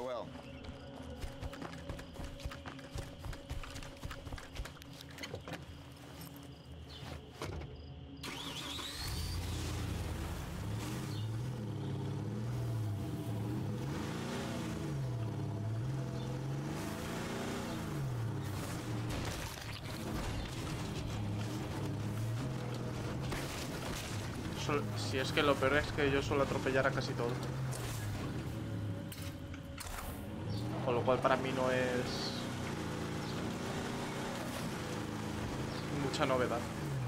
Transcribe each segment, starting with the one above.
Farewell. Si es que lo peor es que yo suelo atropellar a casi todo. Con lo cual para mí no es mucha novedad.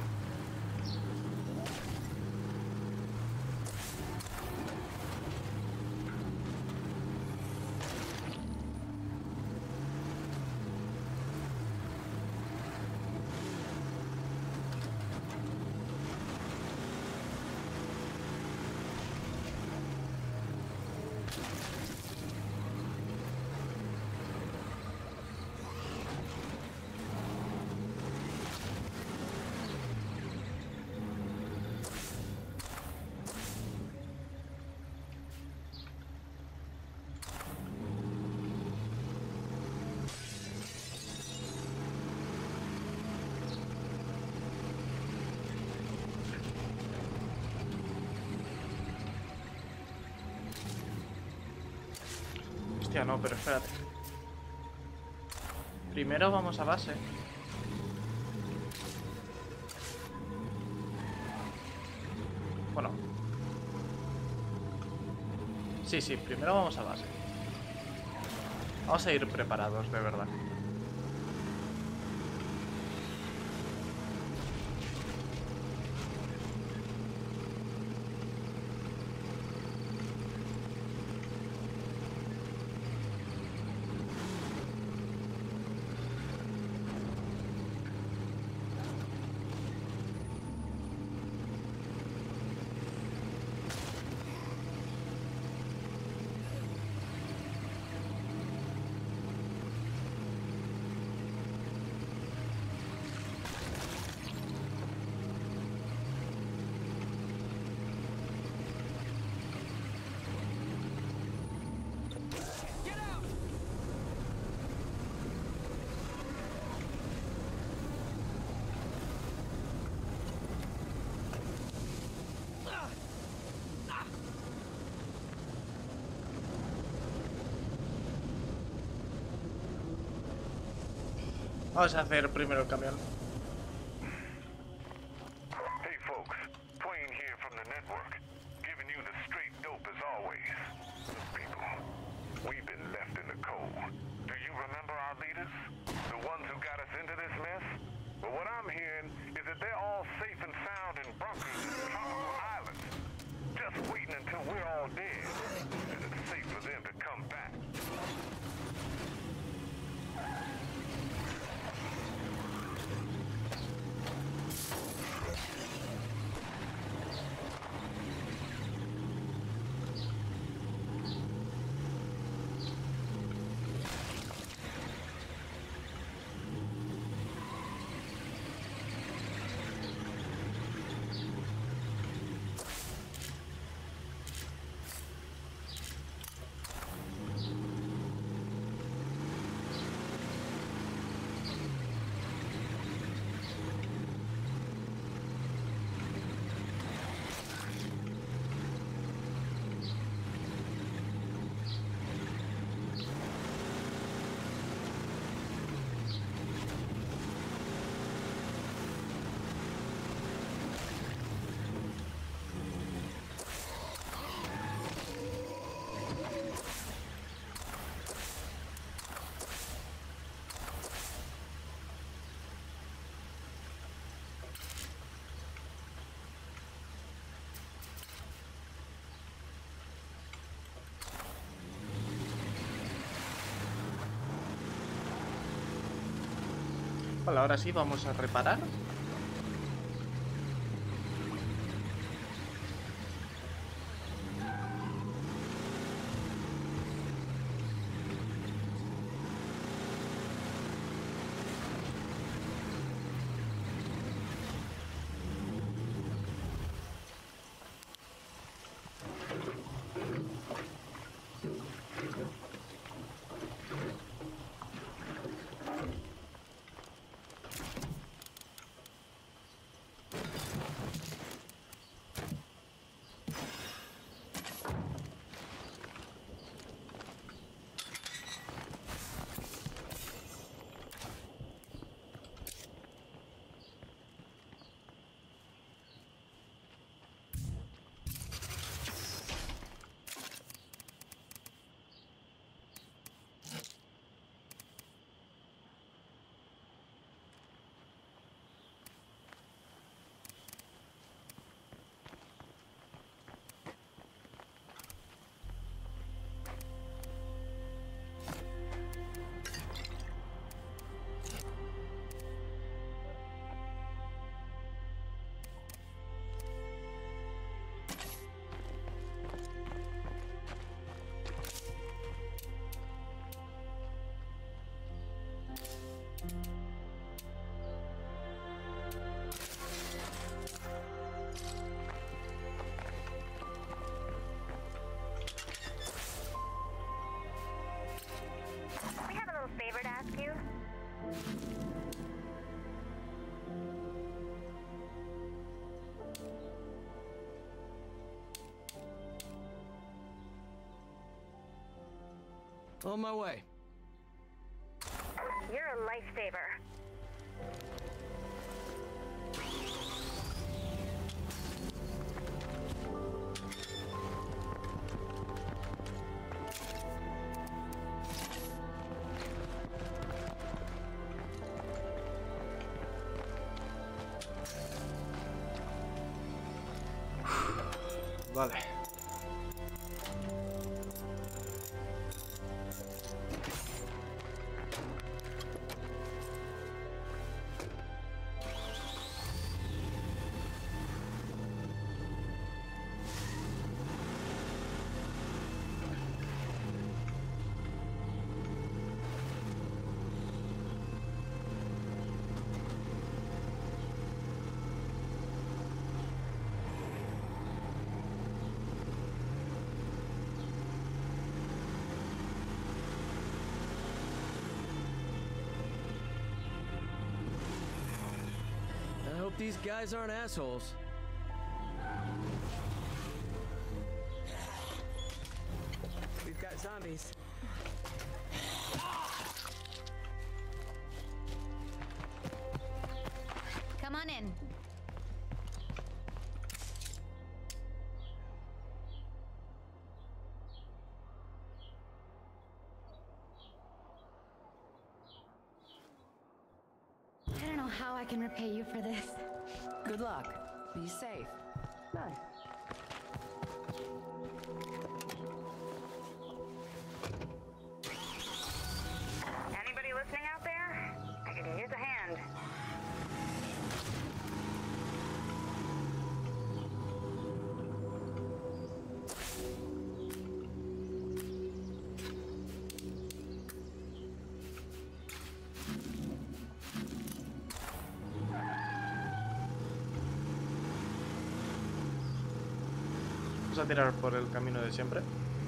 Hostia, no, pero espérate. Primero vamos a base. Bueno. Sí, primero vamos a base. Vamos a ir preparados, de verdad. Vamos a hacer primero el camión. Hey folks, Twain here from the network, giving you the straight dope as always. People, we've been left in the cold. Do you remember our leaders? The ones who got us into this mess? But what I'm hearing is that they're all safe and sound in bunkers in tropical islands. Just waiting until we're all dead. And it's safe for them to come back. Vale, ahora sí vamos a reparar. On my way. You're a lifesaver. Vale. I hope these guys aren't assholes. We've got zombies. Come on in. I don't know how I can repay you for this. Good luck. Be safe. Nice. Anybody listening out there? I could use a hand. Vamos a tirar por el camino de siempre.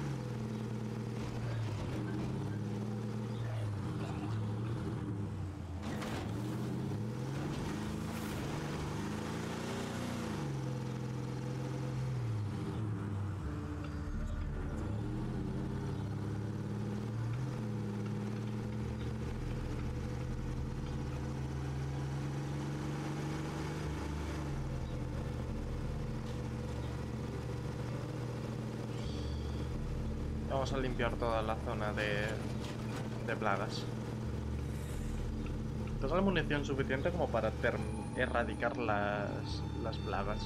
Vamos a limpiar toda la zona de plagas. Tengo la munición suficiente como para erradicar las plagas.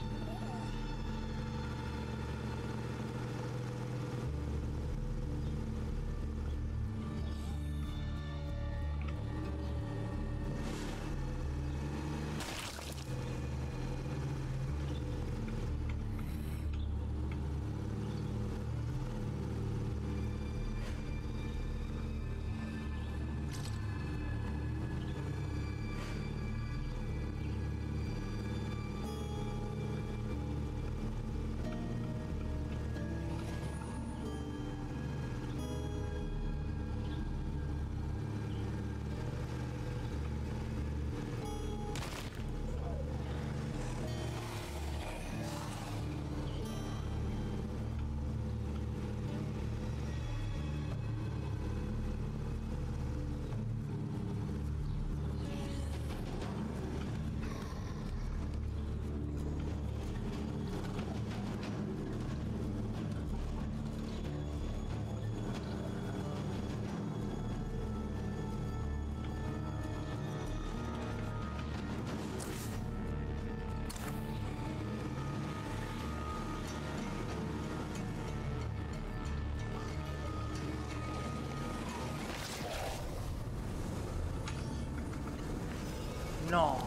No.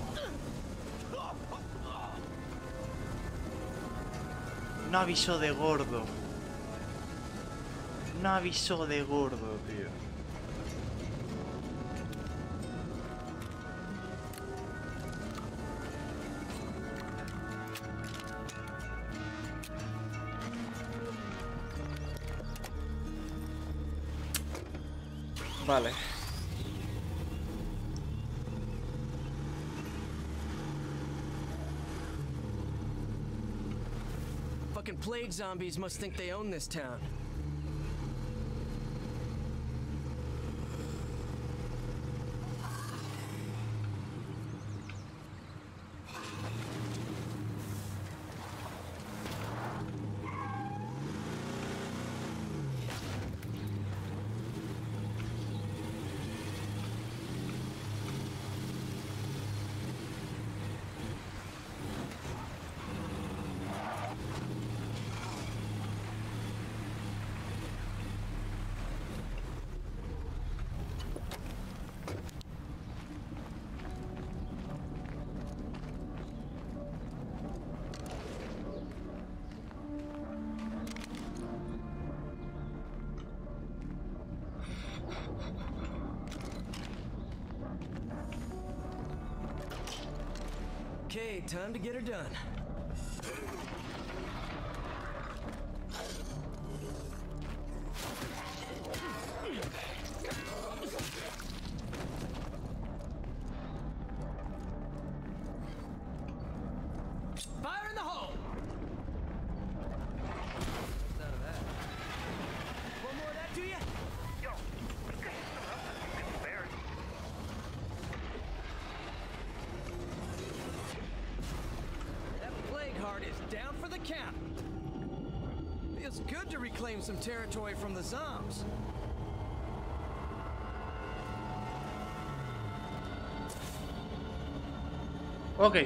No avisó de gordo. No avisó de gordo, tío. Vale. Fucking plague zombies must think they own this town. Okay, time to get her done. Fire in the hole! What's out of that? One more of that to you? Yo, you can it's there. That plague heart is down for the count. Feels good to reclaim some territory from the Zombs. Ok.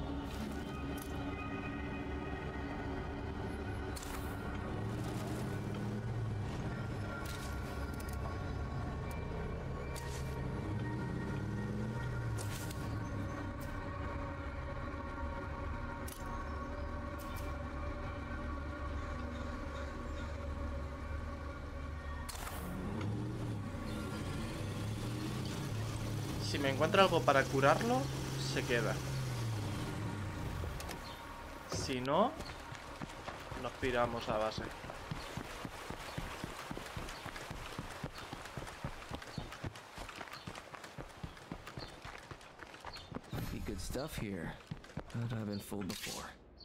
Si me encuentro algo para curarlo, se queda. Si no, nos piramos a base. Might be good stuff here, but I've been fooled before.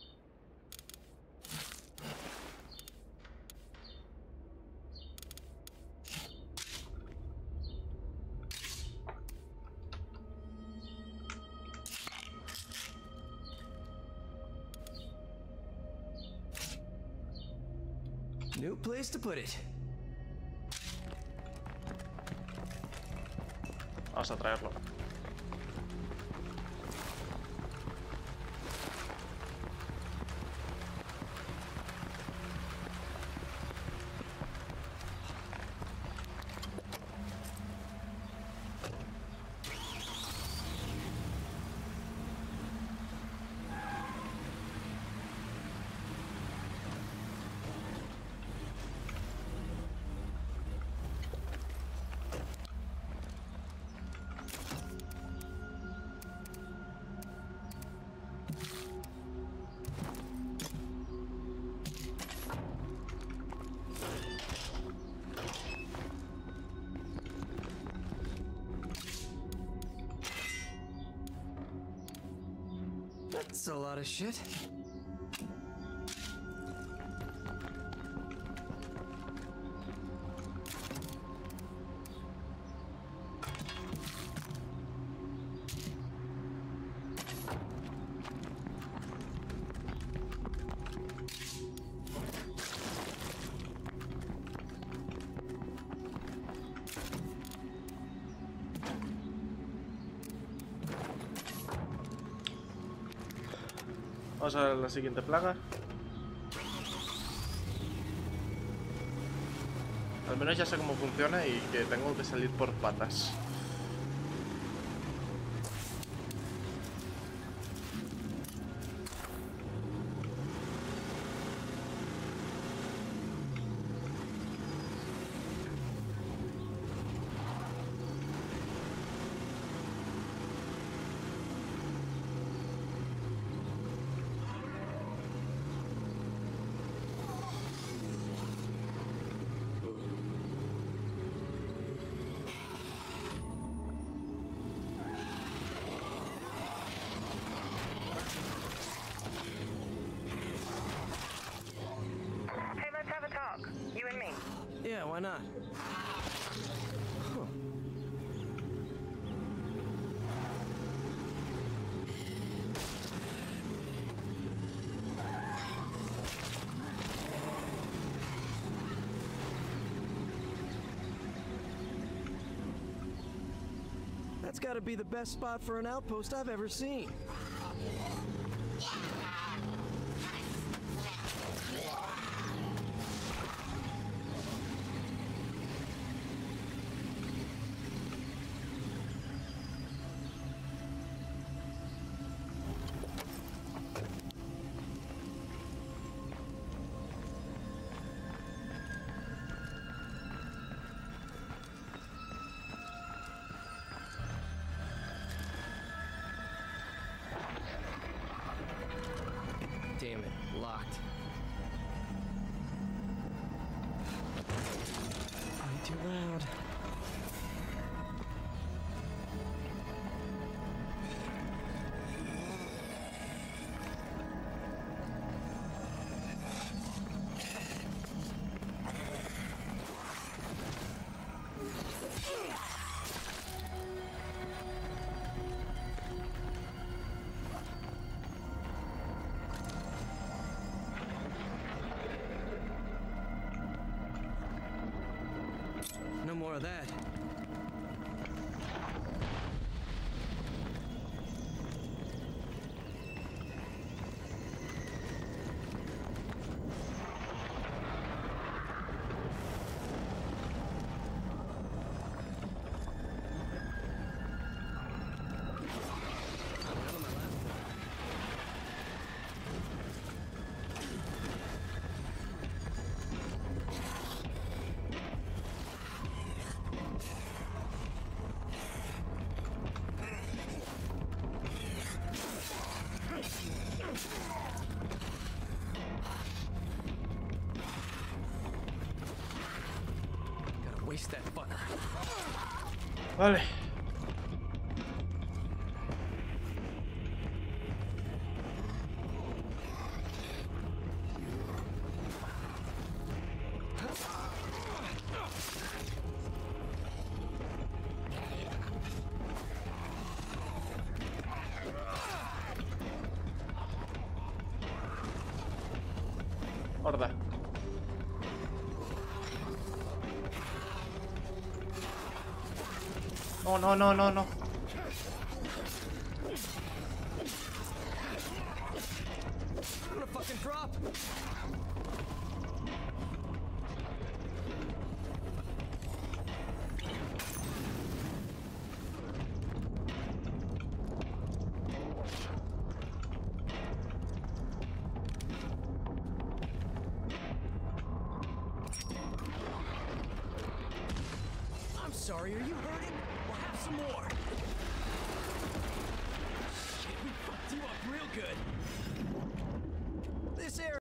New place to put it. Vamos a traerlo. That's a lot of shit. Vamos a la siguiente plaga. Al menos ya sé cómo funciona y que tengo que salir por patas. Hey, let's have a talk. You and me. Yeah, why not? Huh. That's gotta be the best spot for an outpost I've ever seen. Damn it, locked. Way too loud. No more of that. Gotta waste that fucker. Vale. Horda. No, no, no, no, no. I'm gonna fucking drop. I'm sorry, are you hurting? We'll have some more. Shit, we fucked you up real good. This area